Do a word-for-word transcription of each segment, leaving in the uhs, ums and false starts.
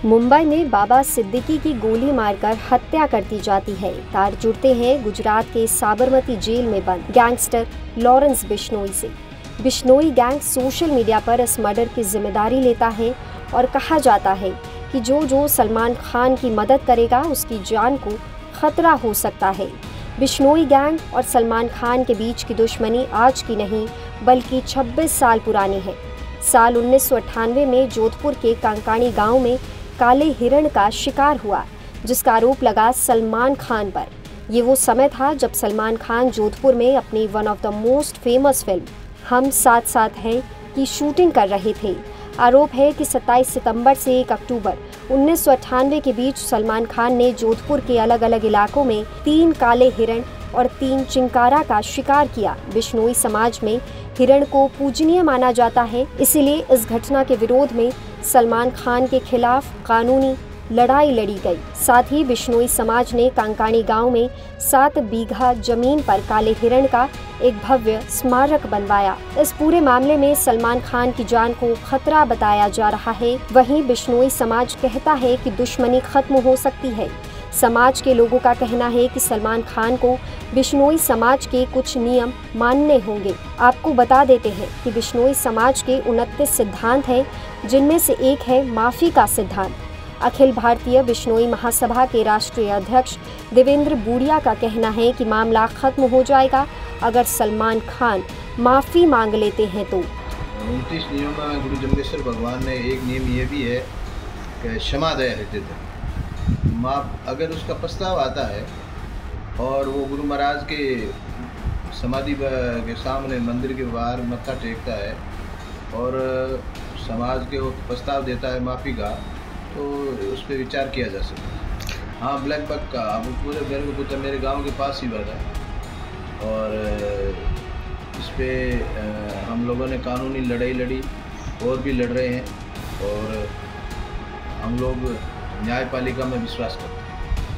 मुंबई में बाबा सिद्दीकी की गोली मारकर हत्या कर दी जाती है। तार जुड़ते हैं गुजरात के साबरमती जेल में बंद गैंगस्टर लॉरेंस बिश्नोई से। बिश्नोई गैंग सोशल मीडिया पर इस मर्डर की जिम्मेदारी लेता है और कहा जाता है कि जो जो सलमान खान की मदद करेगा उसकी जान को खतरा हो सकता है। बिश्नोई गैंग और सलमान खान के बीच की दुश्मनी आज की नहीं बल्कि छब्बीस साल पुरानी है। साल उन्नीस सौ अट्ठानवे में जोधपुर के कांकाणी गांव में काले हिरण का शिकार हुआ, जिसका आरोप लगा सलमान खान पर। ये वो समय था जब सलमान खान जोधपुर में अपनी one of the most famous film हम साथ साथ हैं की शूटिंग कर रहे थे। आरोप है कि सत्ताईस सितंबर से एक अक्टूबर उन्नीस सौ अट्ठानवे के बीच सलमान खान ने जोधपुर के अलग अलग इलाकों में तीन काले हिरण और तीन चिंकारा का शिकार किया। बिश्नोई समाज में हिरण को पूजनीय माना जाता है, इसीलिए इस घटना के विरोध में सलमान खान के खिलाफ कानूनी लड़ाई लड़ी गई। साथ ही बिश्नोई समाज ने कांकाणी गांव में सात बीघा जमीन पर काले हिरण का एक भव्य स्मारक बनवाया। इस पूरे मामले में सलमान खान की जान को खतरा बताया जा रहा है। वहीं बिश्नोई समाज कहता है कि दुश्मनी खत्म हो सकती है। समाज के लोगों का कहना है कि सलमान खान को बिश्नोई समाज के कुछ नियम मानने होंगे। आपको बता देते हैं कि बिश्नोई समाज के उनतीस सिद्धांत हैं, जिनमें से एक है माफी का सिद्धांत। अखिल भारतीय बिश्नोई महासभा के राष्ट्रीय अध्यक्ष देवेंद्र बूड़िया का कहना है कि मामला खत्म हो जाएगा अगर सलमान खान माफी मांग लेते हैं तो। उनतीस नियमों में गुरु जम्बेश्वर भगवान ने एक नियम ये भी है कि क्षमा दया हृदय माफ। अगर उसका प्रस्ताव आता है और वो गुरु महाराज के समाधि के सामने मंदिर के बाहर मत्था टेकता है और समाज के वो प्रस्ताव देता है माफ़ी का, तो उस पर विचार किया जा सकता है। हाँ, ब्लैक बक का अब पूरे मेरे को पूछा, मेरे गांव के पास ही बात है और इस पर हम लोगों ने कानूनी लड़ाई लड़ी और भी लड़ रहे हैं और हम लोग न्यायपालिका में विश्वास करते हैं।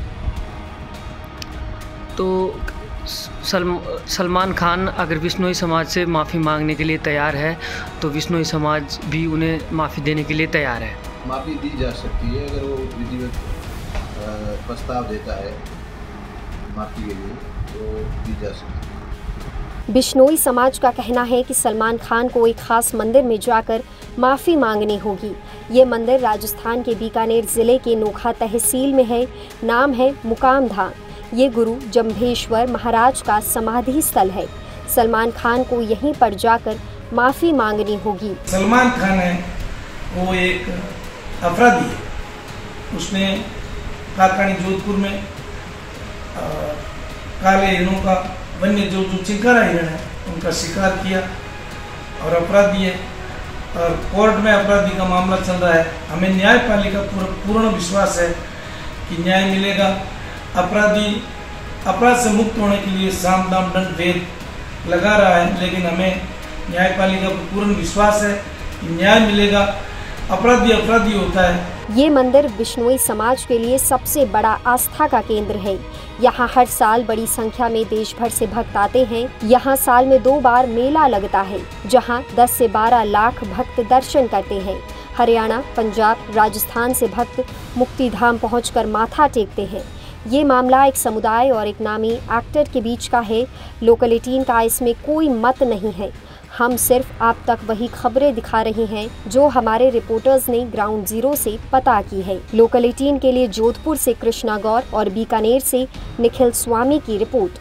तो सलम, सलमान खान अगर बिश्नोई समाज से माफ़ी मांगने के लिए तैयार है तो बिश्नोई समाज भी उन्हें माफ़ी देने के लिए तैयार है। माफ़ी दी जा सकती है अगर वो विधिवत प्रस्ताव देता है माफ़ी के लिए, तो दी जा सकती है। बिश्नोई समाज का कहना है कि सलमान खान को एक खास मंदिर में जाकर माफ़ी मांगनी होगी। ये मंदिर राजस्थान के बीकानेर ज़िले के नोखा तहसील में है। नाम है मुकाम धाम। ये गुरु जम्भेश्वर महाराज का समाधि स्थल है। सलमान खान को यहीं पर जाकर माफ़ी मांगनी होगी। सलमान खान है वो एक अपराधी है। उसने काकानी जोधपुर में आ, काले हिरणों का वन्य जो जो चिंकारा हिरण है उनका शिकार किया और अपराधी है और कोर्ट में अपराधी का मामला चल रहा है। हमें न्यायपालिका पूर्ण पूर्ण विश्वास है कि न्याय मिलेगा। अपराधी अपराध से मुक्त होने के लिए साम दाम दंड भेद लगा रहा है, लेकिन हमें न्यायपालिका पर पूर्ण विश्वास है कि न्याय मिलेगा। अपराधी अपराधी होता है। ये मंदिर बिश्नोई समाज के लिए सबसे बड़ा आस्था का केंद्र है। यहाँ हर साल बड़ी संख्या में देश भर से भक्त आते हैं। यहाँ साल में दो बार मेला लगता है, जहाँ दस से बारह लाख भक्त दर्शन करते हैं। हरियाणा, पंजाब, राजस्थान से भक्त मुक्तिधाम पहुंचकर माथा टेकते हैं। ये मामला एक समुदाय और एक नामी एक्टर के बीच का है। लोकल एटीन का इसमें कोई मत नहीं है। हम सिर्फ आप तक वही खबरें दिखा रहे हैं जो हमारे रिपोर्टर्स ने ग्राउंड जीरो से पता की है। लोकल एटीन के लिए जोधपुर से कृष्णा गौर और बीकानेर से निखिल स्वामी की रिपोर्ट।